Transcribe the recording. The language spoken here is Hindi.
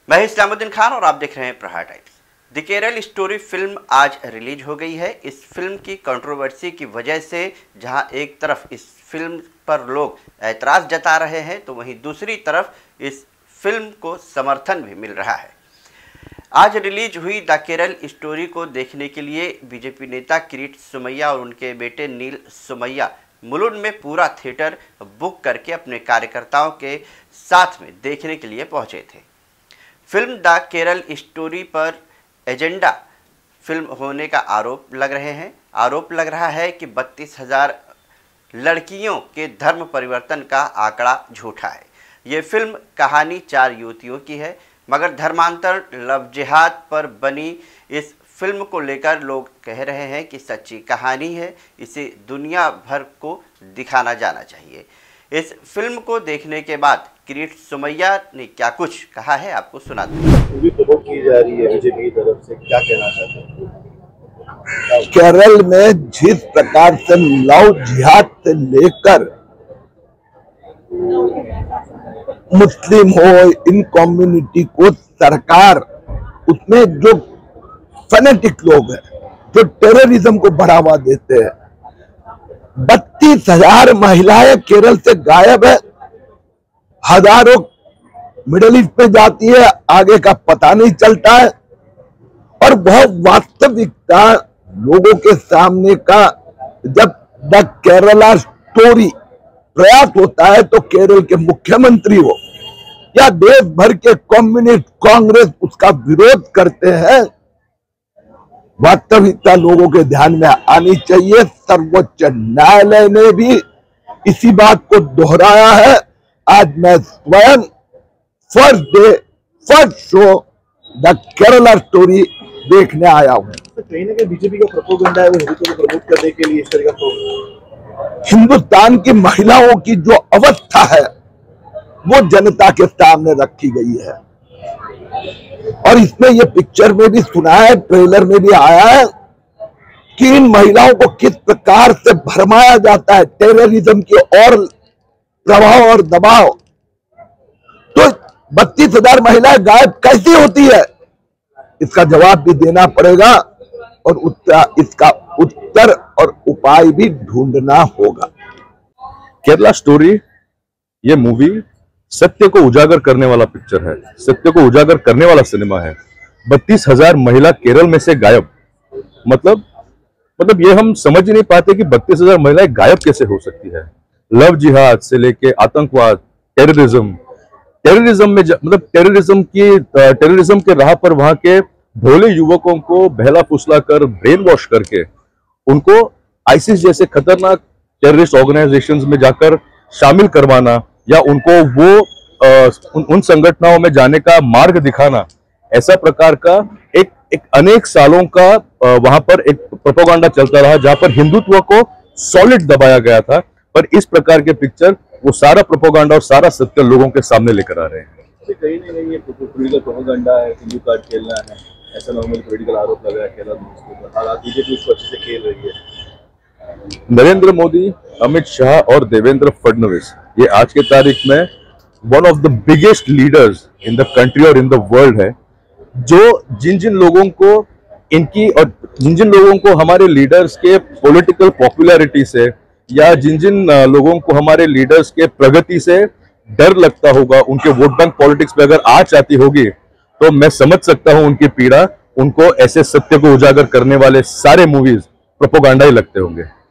मैं इस्लामुद्दीन खान और आप देख रहे हैं Prahar Times. The Kerala story film आज रिलीज हो गई है। इस फिल्म की कंट्रोवर्सी की वजह से जहां एक तरफ इस फिल्म पर लोग ऐतराज़ जता रहे हैं तो वहीं दूसरी तरफ इस फिल्म को समर्थन भी मिल रहा है। आज रिलीज हुई द केरल स्टोरी को देखने के लिए बीजेपी नेता किरीट सोमैया और उनके बेटे नील सोमैया मुलुंड में पूरा थिएटर बुक करके अपने कार्यकर्ताओं के साथ में देखने के लिए पहुंचे थे। फिल्म द केरल स्टोरी पर एजेंडा फिल्म होने का आरोप लग रहा है कि 32,000 लड़कियों के धर्म परिवर्तन का आंकड़ा झूठा है। ये फिल्म कहानी 4 युवतियों की है, मगर धर्मांतर लव जिहाद पर बनी इस फिल्म को लेकर लोग कह रहे हैं कि सच्ची कहानी है, इसे दुनिया भर को दिखाना जाना चाहिए। इस फिल्म को देखने के बाद किरीट सोमैया ने क्या कुछ कहा है आपको सुनाते हैं। तो की जा रही है बीजेपी की तरफ से, क्या कहना चाहते हैं? केरल में जिस प्रकार से लव जिहाद से लेकर मुस्लिम हो इन कम्युनिटी को सरकार उसमें जो फैनेटिक लोग हैं जो टेररिज्म को बढ़ावा देते हैं, 32,000 महिलाएं केरल से गायब है, हजारों मिडिल ईस्ट पे जाती है, आगे का पता नहीं चलता है। और बहुत वास्तविकता लोगों के सामने का जब द केरला स्टोरी प्रयास होता है तो केरल के मुख्यमंत्री हो या देश भर के कम्युनिस्ट कांग्रेस उसका विरोध करते हैं, वास्तविकता लोगों के ध्यान में आनी चाहिए। सर्वोच्च न्यायालय ने भी इसी बात को दोहराया है। आज मैं स्वयं first show the Kerala story देखने आया हूं। तो कहीं ना कहीं बीजेपी का प्रोपेगेंडा है, वो हिंदुत्व को प्रमोट करने के लिए इस तरह का हिंदुस्तान की महिलाओं की जो अवस्था है वो जनता के सामने रखी गई है और इसमें ये पिक्चर में भी सुना है, ट्रेलर में भी आया है कि इन महिलाओं को किस प्रकार से भरमाया जाता है टेररिज्म की और प्रभाव और दबाव। तो 32,000 महिलाएं गायब कैसी होती है, इसका जवाब भी देना पड़ेगा और इसका उत्तर और उपाय भी ढूंढना होगा। केरला स्टोरी ये मूवी सत्य को उजागर करने वाला पिक्चर है, सत्य को उजागर करने वाला सिनेमा है। 32,000 महिला केरल में से गायब, मतलब ये हम समझ ही नहीं पाते कि 32,000 महिलाएं गायब कैसे हो सकती है। लव जिहाद से लेके आतंकवाद, टेररिज्म में टेररिज्म के राह पर वहां के भोले युवकों को बहला फुसला कर ब्रेन वॉश करके उनको आईसिस जैसे खतरनाक टेररिस्ट ऑर्गेनाइजेशंस में जाकर शामिल करवाना या उनको वो उन संगठनों में जाने का मार्ग दिखाना, ऐसा प्रकार का एक अनेक सालों का वहां पर एक प्रोपेगेंडा चलता रहा जहां पर हिंदुत्व को सॉलिड दबाया गया था। पर इस प्रकार के पिक्चर वो सारा प्रोपेगेंडा और सारा सत्य लोगों के सामने लेकर आ रहे हैं। कहीं ना कहीं ये पॉलिटिकल प्रोपेगेंडा है, हिंदू कार्ड खेलना है, ऐसा नॉर्मल पॉलिटिकल आरोप लगा है केरल में, उसके हालात बीजेपी उसको अच्छे से खेल रही है। नरेंद्र मोदी, अमित शाह और देवेंद्र फडणवीस ये आज के तारीख में one of the biggest leaders in the country और इन द वर्ल्ड है, जो जिन जिन लोगों को हमारे लीडर्स के पॉलिटिकल पॉपुलैरिटी से या जिन लोगों को हमारे लीडर्स के प्रगति से डर लगता होगा, उनके वोट बैंक पॉलिटिक्स पे अगर आँच आती होगी तो मैं समझ सकता हूं उनकी पीड़ा। उनको ऐसे सत्य को उजागर करने वाले सारे मूवीज प्रोपेगेंडा ही लगते होंगे।